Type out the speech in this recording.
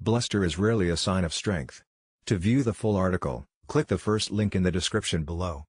Bluster is rarely a sign of strength. To view the full article, click the first link in the description below.